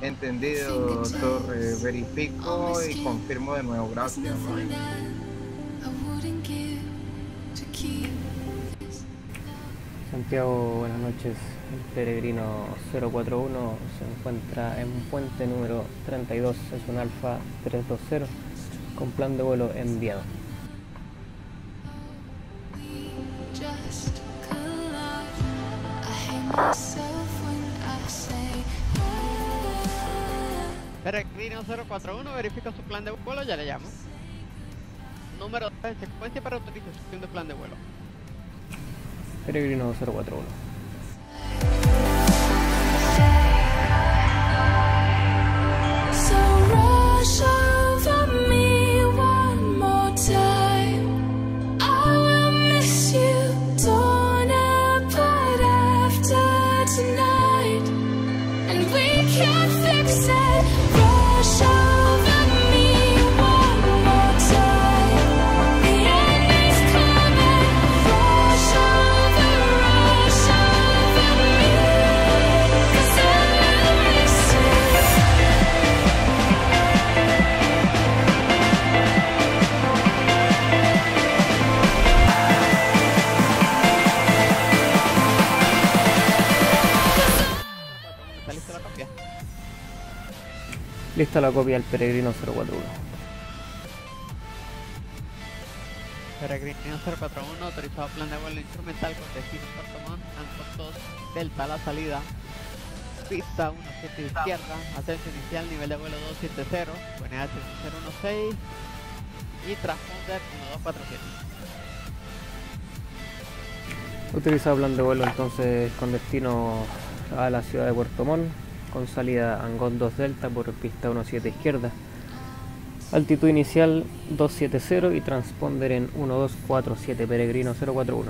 Entendido, Torre. Verifico y confirmo de nuevo. Gracias. Santiago, buenas noches. El peregrino 041 se encuentra en puente número 32, es un Alfa 320, con plan de vuelo enviado. Peregrino 041, verifica su plan de vuelo, ya le llamo. Número de secuencia para autorización de plan de vuelo. Peregrino 041. Lista la copia del peregrino 041. Peregrino 041, autorizado plan de vuelo instrumental con destino Puerto Montt, Ancotos, Delta, la salida. Pista 17 izquierda, ascenso inicial, nivel de vuelo 270, VNH 016 y transponder 1247. Utilizado plan de vuelo entonces con destino a la ciudad de Puerto Montt, con salida Angot 2 Delta por pista 17 izquierda, altitud inicial 270 y transponder en 1247, peregrino 041.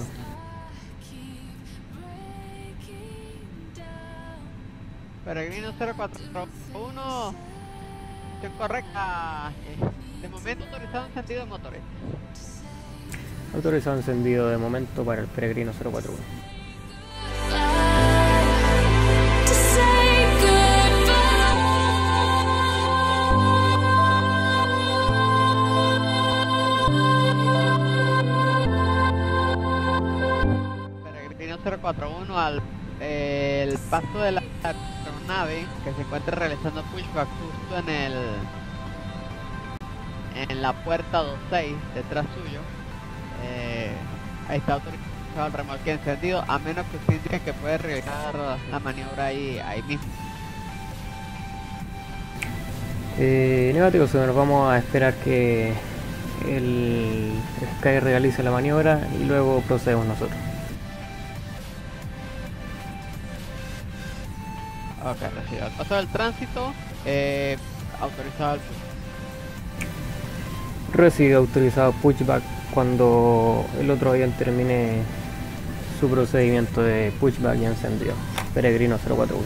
Peregrino 041, es correcta. De momento autorizado encendido de motores. Autorizado encendido de momento para el peregrino 041. Peregrino 041 al el paso de la aeronave que se encuentra realizando pushback justo en la puerta 26 detrás suyo. Ahí está autorizado el remolque encendido, a menos que usted indique que puede realizar la maniobra ahí mismo. Negativo, señor. Vamos a esperar que el Sky realice la maniobra y luego procedemos nosotros. Ok, recibido. Al paso del tránsito, autorizado el pushback. Recibe autorizado pushback cuando el otro avión termine su procedimiento de pushback y encendido. Peregrino 041.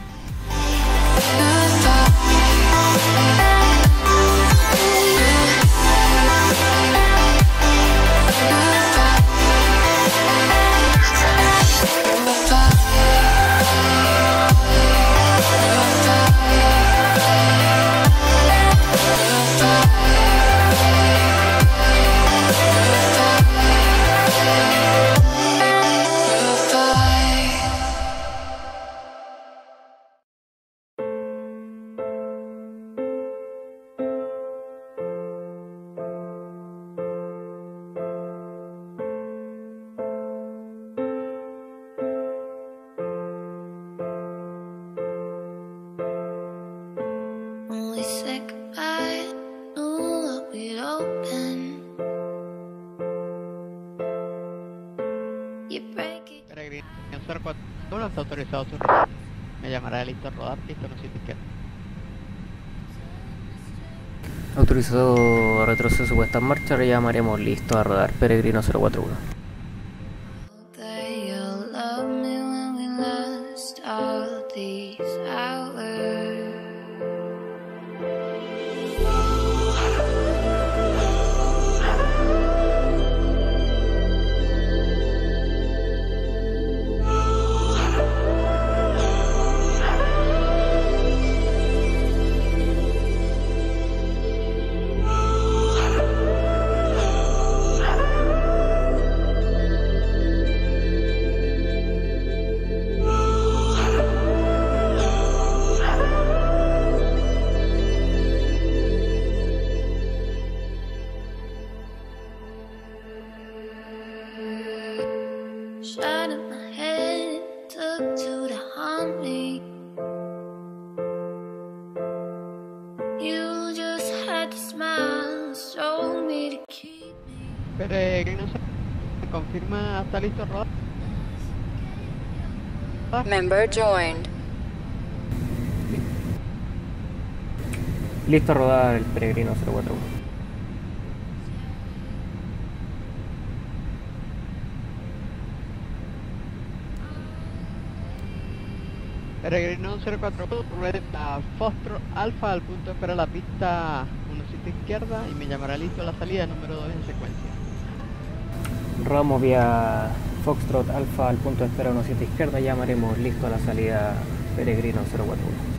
Peregrino 041 está autorizado su rodar. Me llamará listo a rodar, pista 17 izquierda. Autorizado retroceso puesta en marcha, le llamaremos listo a rodar. Peregrino 041. right in my head, took two to haunt me. You just had to smile, showed me to keep me. Peregrino se confirma, ¿está listo rodar? Member joined. Listo a rodar el Peregrino 041. Peregrino 041, rueda Foxtrot Alfa al punto de espera la pista 17 izquierda y me llamará listo la salida número 2 en secuencia. Rodamos vía Foxtrot Alfa al punto de espera 17 izquierda, llamaremos listo a la salida Peregrino 041.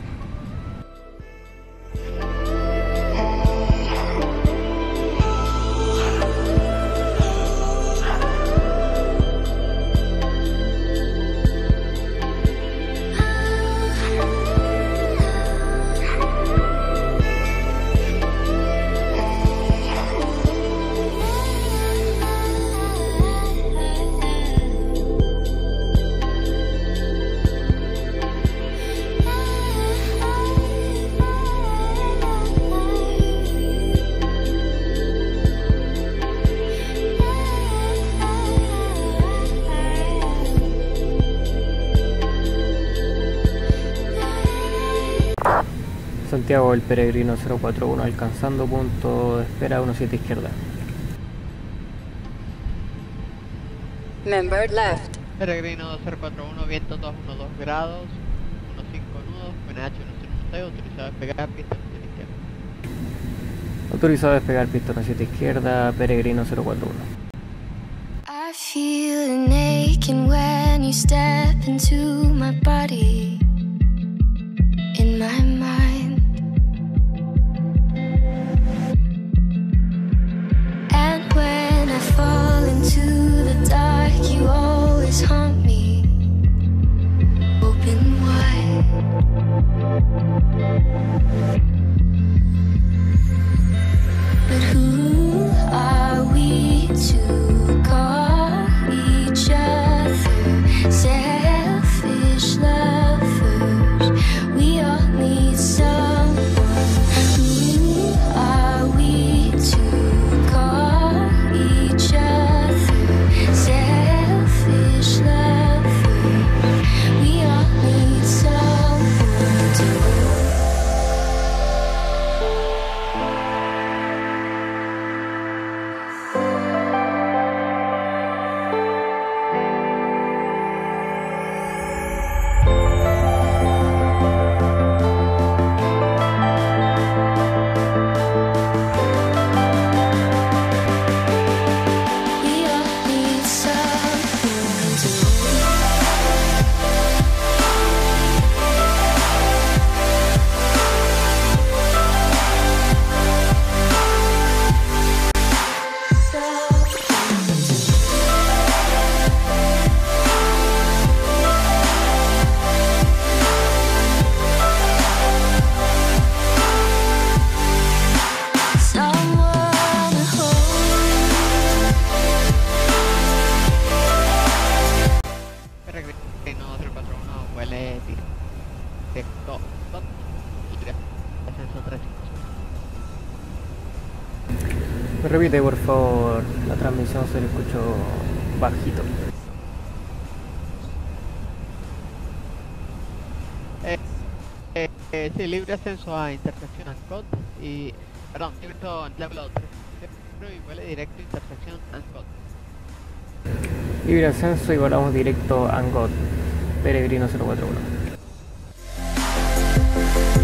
Santiago, el Peregrino 041 alcanzando punto de espera 17 izquierda. Member left. Peregrino 041, viento 212 grados, 15 nudos, PNH 106, autorizado a despegar, pista 17 izquierda. Autorizado a despegar, pista 17 izquierda, Peregrino 041. I feel an aching when you step into my body, in my mind. And when I fall into the dark, you always haunt me, open wide. But who are we to call each other selfish lovers? We all need someone. Who are we to call each other selfish lovers? We all need someone to Peregrino 041, huele directo, ascenso 355. Me repite por favor, la transmisión se le escuchó bajito. Sí, libre ascenso a intersección Ascot y... Perdón, directo en level 3 y huele directo intersección Ascot. Libre ascenso y volamos directo a Angot, Peregrino 041.